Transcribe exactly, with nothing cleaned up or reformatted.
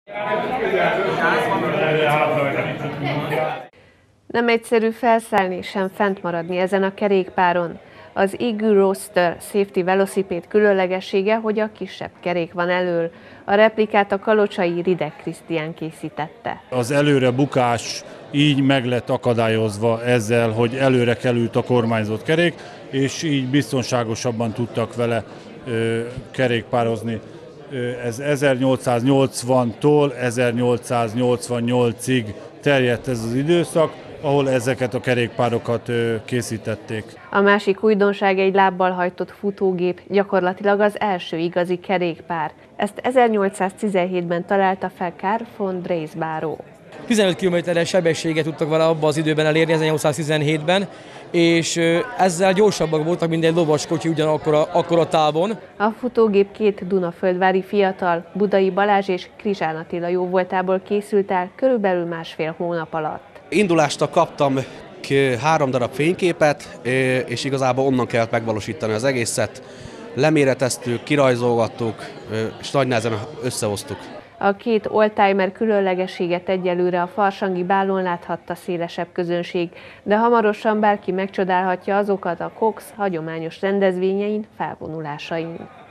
Nem egyszerű felszállni, sem fent maradni ezen a kerékpáron. Az Eagle Roadster Safety Velocipede különlegessége, hogy a kisebb kerék van elől. A replikát a kalocsai Rideg Krisztián készítette. Az előre bukás így meg lett akadályozva ezzel, hogy előre került a kormányzott kerék, és így biztonságosabban tudtak vele ö, kerékpározni. Ez ezernyolcszáznyolcvantól ezernyolcszáznyolcvannyolcig terjedt ez az időszak, ahol ezeket a kerékpárokat készítették. A másik újdonság egy lábbal hajtott futógép, gyakorlatilag az első igazi kerékpár. Ezt ezernyolcszáztizenhétben találta fel Carl von Dreisbáró. tizenöt kilométeres sebességet tudtak vele abban az időben elérni, ezernyolcszáztizenhétben, és ezzel gyorsabbak voltak, mint egy lovaskocsi ugyanakkor a, akkor a távon. A futógép két dunaföldvári fiatal, Budai Balázs és Krizsán Attila jóvoltából készült el körülbelül másfél hónap alatt. Indulástól kaptam három darab fényképet, és igazából onnan kellett megvalósítani az egészet. Leméreteztük, kirajzolgattuk, és nagy nehezen összehoztuk. A két oldtimer különlegességet egyelőre a farsangi bálon láthatta szélesebb közönség, de hamarosan bárki megcsodálhatja azokat a Cox hagyományos rendezvényein, felvonulásain.